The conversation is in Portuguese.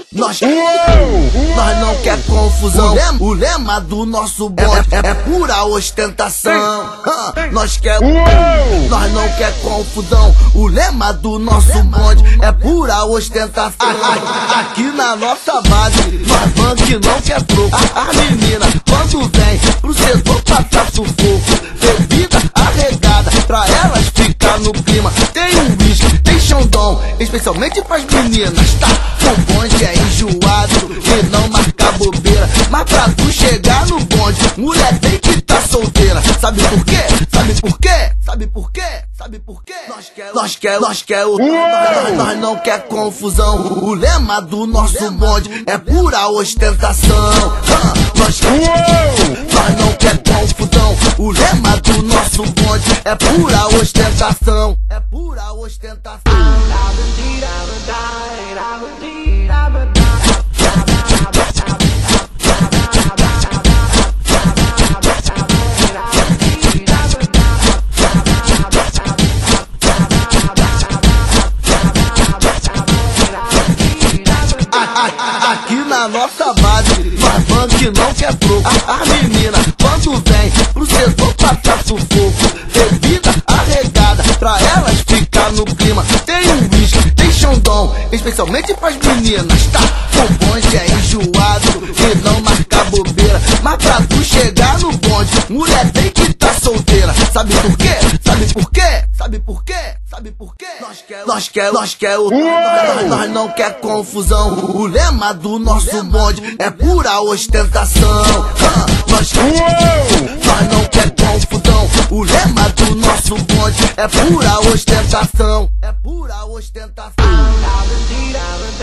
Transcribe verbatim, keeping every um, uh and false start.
Nós, nós não quer confusão. O lema, o lema do nosso bonde é, é pura ostentação. Nós quer, nós não quer confusão. O lema do nosso bonde é pura ostentação. Aqui na nossa base, nós vamos que não quer troco. As meninas, quando vem pro setor passar sufoco, bebida arregada pra elas ficar no clima. Tem um whisky, tem Xandão, especialmente pras meninas, tá? O bonde é enjoado e não marca bobeira, mas pra tu chegar no bonde, mulher tem que tá solteira. Sabe por quê? Sabe por quê? Sabe por quê? Sabe por quê? Nós quer, nós quer, nós quer o nós, nós não quer confusão. O lema do nosso bonde é pura ostentação. Nós, nós não quer confusão. O lema do nosso bonde é pura ostentação. É pura ostentação. Aqui na nossa base, nós vamos que não quer troco. As meninas, quando vem pro setor passar sufoco, bebida arregada pra elas ficar no clima. Tem um whisky, tem Xandão, especialmente pras meninas, tá? O bonde é enjoado e não marca bobeira, mas pra tu chegar no bonde, mulher tem que tá solteira. Sabe por quê? Sabe por quê? Sabe por quê? Sabe por quê? Nós quer, nós quer, nós quer o nós, nós não quer confusão. O lema do nosso bonde é pura ostentação. Nós, nós não quer confusão. O lema do nosso bonde é pura ostentação. É pura ostentação.